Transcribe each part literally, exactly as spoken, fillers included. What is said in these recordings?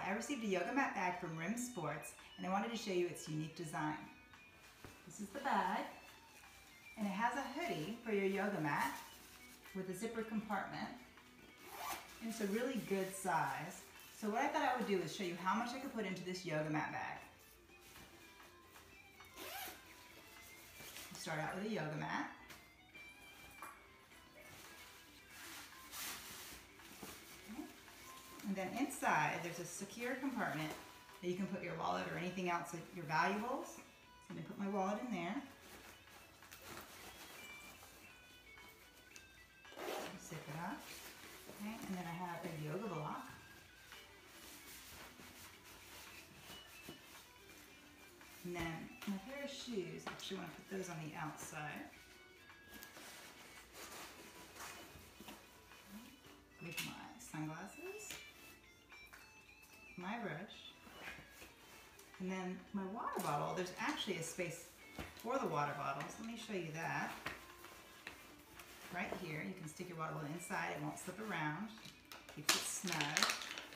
I received a yoga mat bag from RIMSports, and I wanted to show you its unique design. This is the bag, and it has a hoodie for your yoga mat with a zipper compartment. And it's a really good size. So what I thought I would do is show you how much I could put into this yoga mat bag. Start out with a yoga mat. Okay. And then inside there's a secure compartment that you can put your wallet or anything else, like your valuables. So I'm going to put my wallet in there. Zip it up. Okay. And then I have a yoga block. And then my pair of shoes, I actually want to put those on the outside. With my sunglasses, my brush, and then my water bottle. There's actually a space for the water bottles. Let me show you that. Right here, you can stick your water bottle inside. It won't slip around. Keeps it snug.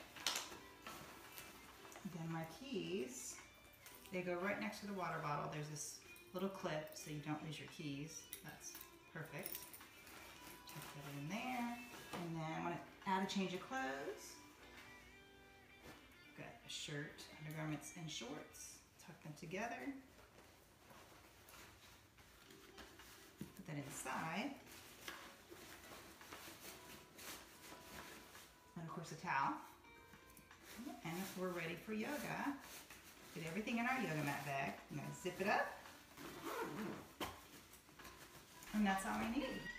And then my keys. They go right next to the water bottle. There's this little clip so you don't lose your keys. That's perfect. Tuck that in there. And then I want to add a change of clothes. Got a shirt, undergarments, and shorts. Tuck them together. Put that inside. And of course a towel. And if we're ready for yoga, get everything in our yoga mat bag. I'm going to zip it up. And that's all we need.